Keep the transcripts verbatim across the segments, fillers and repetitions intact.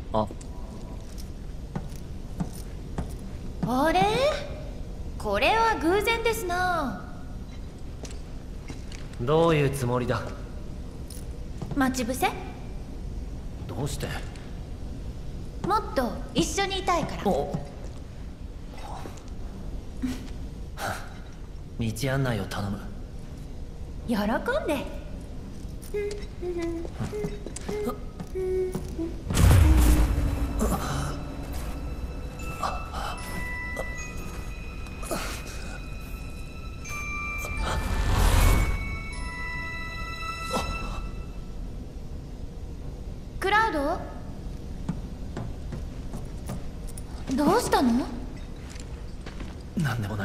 ああれ、これは偶然ですな。 どういうつもりだ。 待ち伏せ？ どうして？ もっと一緒にいたいから。 お道案内を頼む。 喜んで。クラウド？どうしたの？ なんでもない。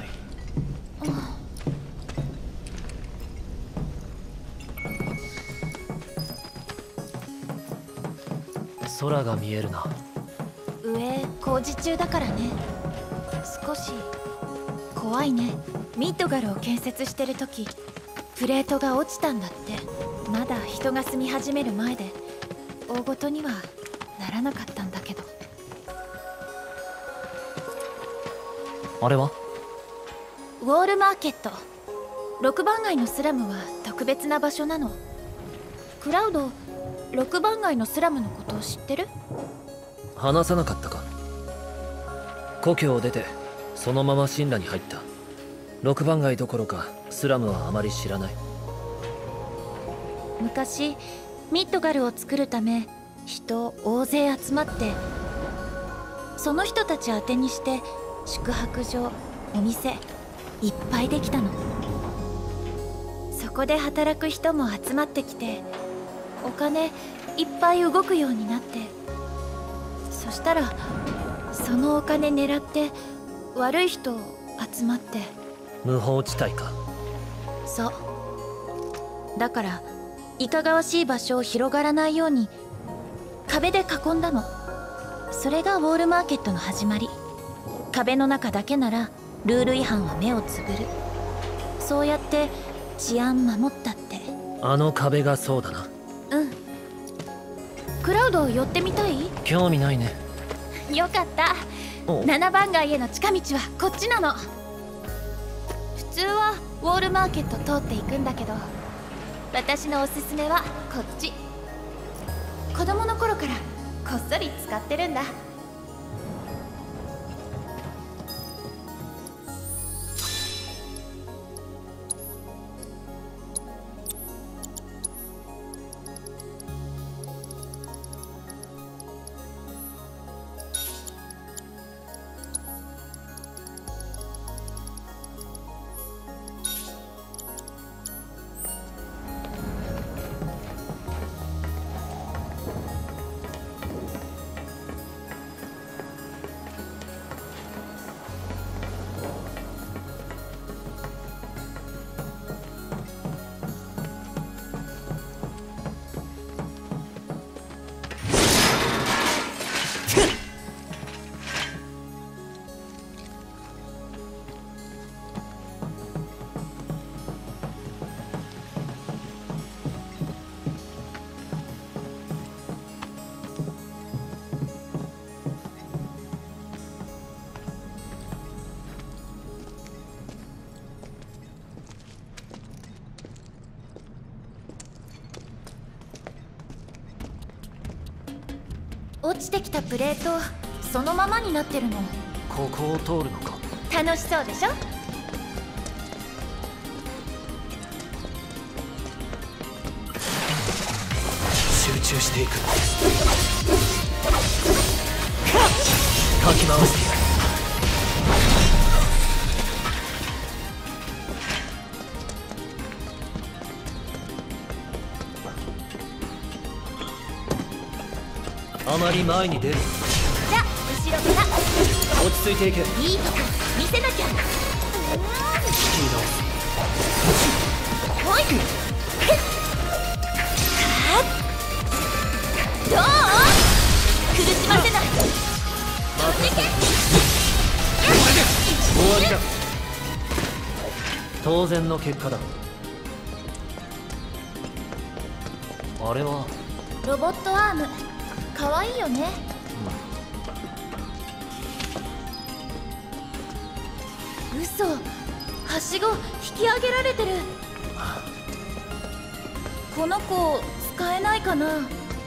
空が見えるな。 上工事中だからね。少し怖いね。ミッドガルを建設してる時、プレートが落ちたんだって。まだ人が住み始める前で大ごとにはならなかったんだけど。 あれはウォールマーケット。ろくばん街のスラムは特別な場所なの。クラウド、ろくばん街のスラムのことを知ってる？ 話さなかったか。故郷を出てそのまま神羅に入った。ろくばん街どころかスラムはあまり知らない。 昔ミッドガルを作るため人大勢集まって、その人たち宛てにして宿泊所、お店いっぱいできたの。そこで働く人も集まってきて、お金いっぱい動くようになって、そしたらそのお金狙って悪い人集まって。 無法地帯か。 そうだから、いかがわしい場所を広がらないように壁で囲んだの。それがウォールマーケットの始まり。壁の中だけならルール違反は目をつぶる。そうやって治安守ったって。 あの壁がそうだな。 うん。クラウド寄ってみたい？ 興味ないね。 よかった。ななばん街への近道はこっちなの。普通はウォールマーケット通っていくんだけど、私のおすすめはこっち。子供の頃からこっそり使ってるんだ。落ちてきたプレートそのままになってるの。 ここを通るのか。 楽しそうでしょ？ 集中していく。かき回してやる。あまり前に出る。 じゃあ後ろから落ち着いていけ。 いいとこ見せなきゃ。 引き直す。 ほい。どう？苦しませない。 待て。終わりだ。当然の結果だ。あれはロボットアーム。かわいいよね。 嘘、はしご引き上げられてる。この子使えないかな。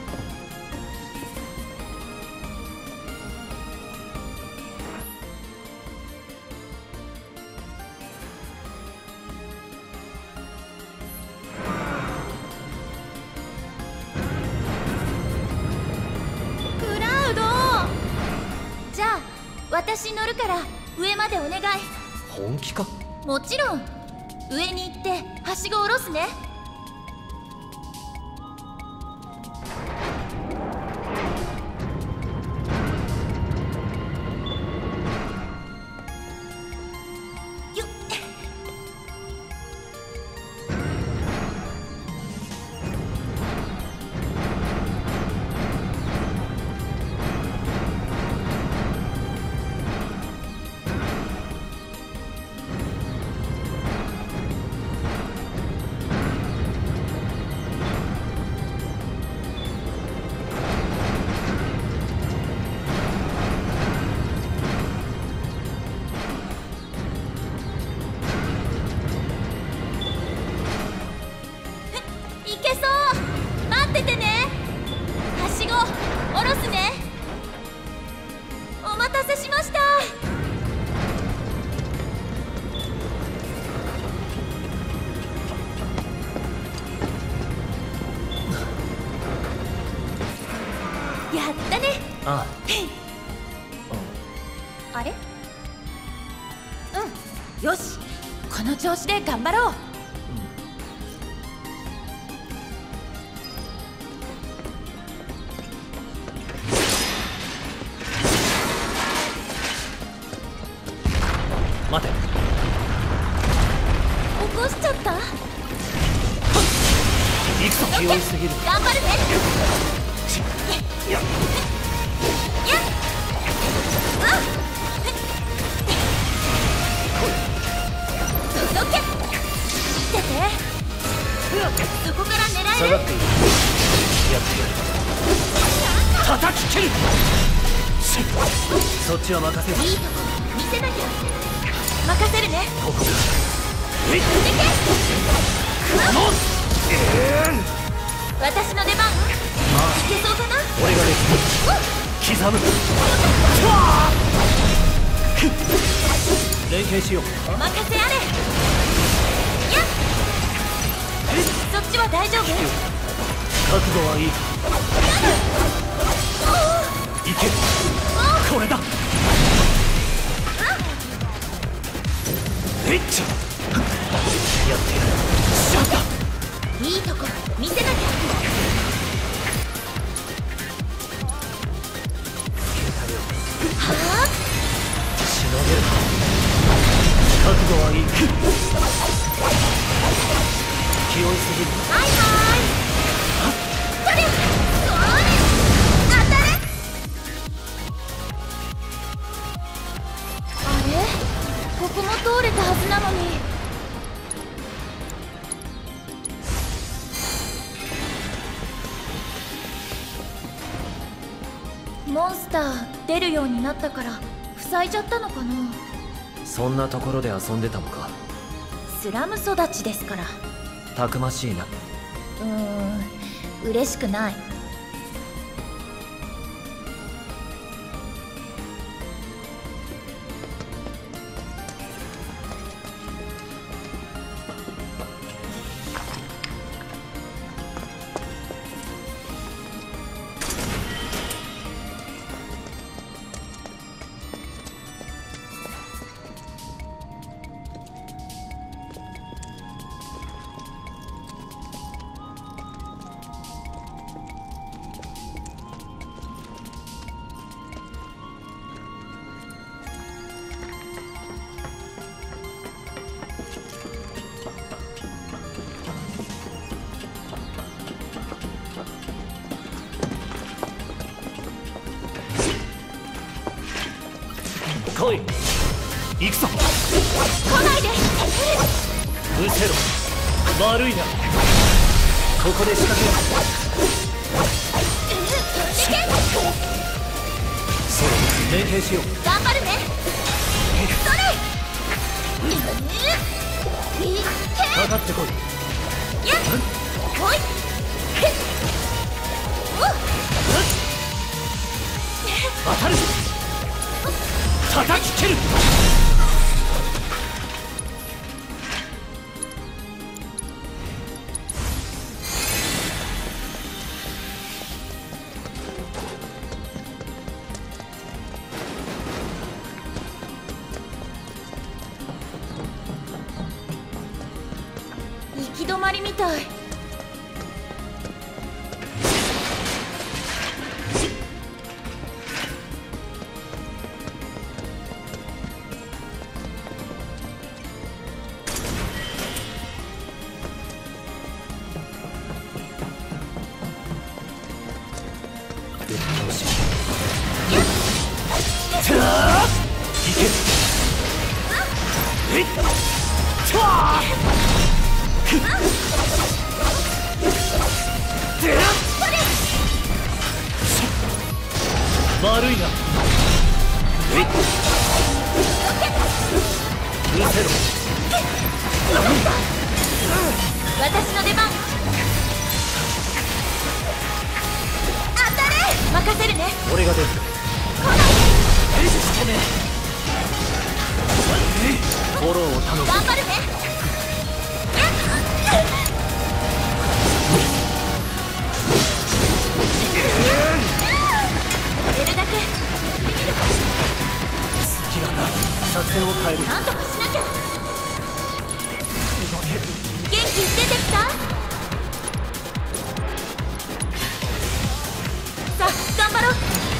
クラウド、じゃあ私乗るから上までお願い。 本気か？ もちろん。上に行ってはしご下ろすね。よっ。いけそう。待っててね。はしご下ろすね。お待たせしました。やったね。 ああれ？うん、よし、この調子で頑張ろう。 待て。 起こしちゃった。 行くぞ。気負いすぎる。 頑張るね。 やっやっ、あっ、届け。見てて。そこから狙える。 下がっていい。やってやる。叩き切る。そっちは任せる。 いいとこ見せなきゃ。任せるね。 ここだ。えいっ。 いけ。 このえー、 私の出番。いけそうかな。 俺がレス刻む。連携しよう。 お任せあれ。やっ、そっちは大丈夫。 覚悟はいい。いける。これだ。えいっち。やってやる。しゃった。 いいとこ見せなきゃ。はあ、 しのげる。覚悟はいい。気負いすぎる。 はいはい。それ、それ、当たれ。あれ、ここも通れたはずなのに。モンスター出るようになったから塞いじゃったのかな。 そんなところで遊んでたのか。 スラム育ちですから。 たくましいな。 うーん、嬉しくない。 来い。行くぞ。 来ないで。 うせろ。悪いな。ここで仕掛ける。 いけ。 連携しよう。 頑張るね。それ。いってかかってこい。 やっほいおっ当たる。叩き切る。 行き止まりみたい。 悪いな。見せろ。 私の出番。当たれ。任せるね。 俺が出る。フォローを頼む。 頑張るね。やれるだけ。 隙がない。作戦を変える。 なんとかしなきゃ。元気出てきた。さあ頑張ろう。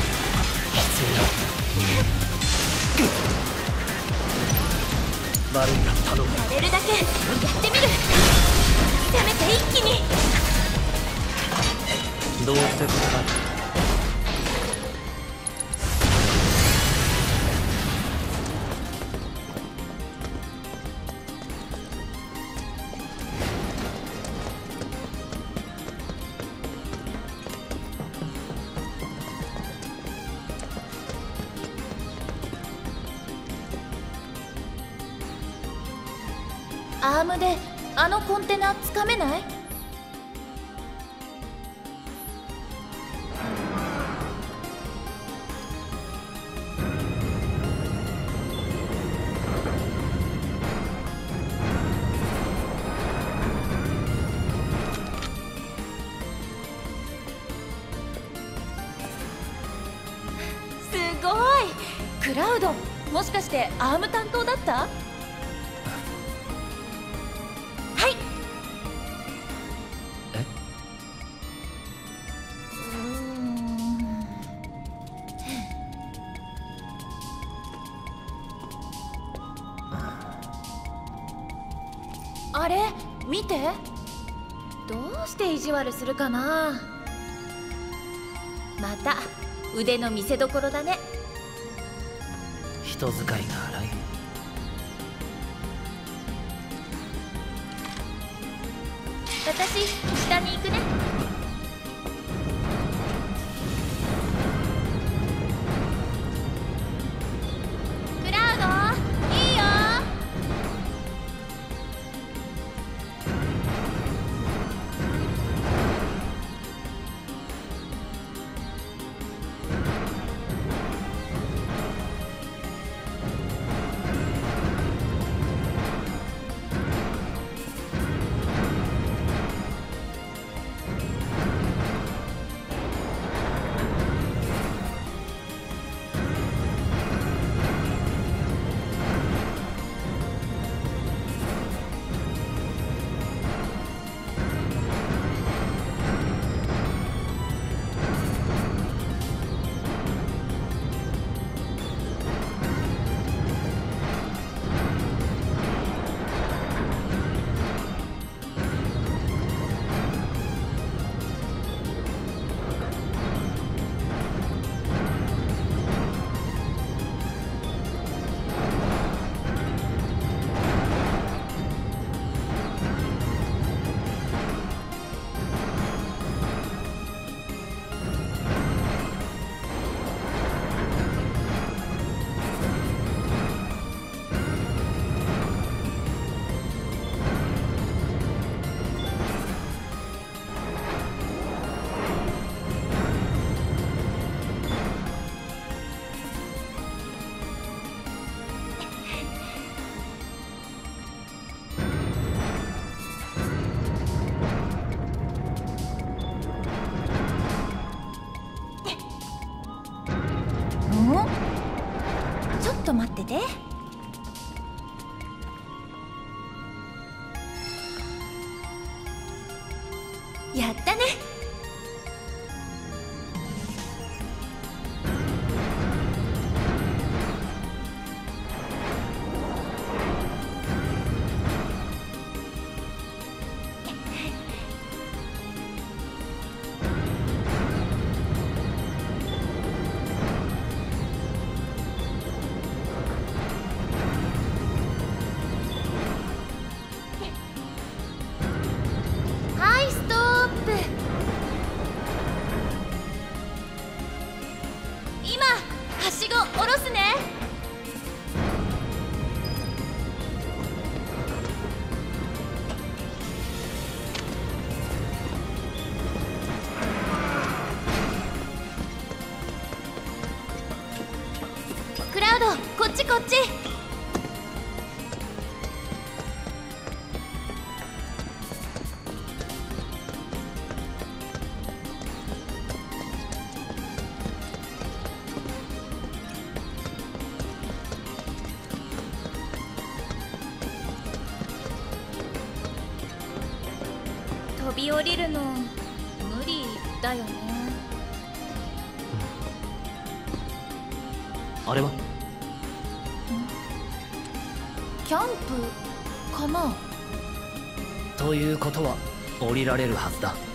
悪いが頼む。 やれるだけやってみる。せめて一気に。 どうってことだ。アームであのコンテナつかめない？すごい！クラウド、もしかしてアーム担当だった？あれ見て。どうして意地悪するかな。また腕の見せ所だね。 人使いが荒い。 私下に行くね。クラウドいいよ。 と待ってて。やったね。はい、ストップ。今はしご下ろすね。クラウド、こっちこっち。飛び降りるの無理だよね。 あれはキャンプかな。 ということは降りられるはずだ。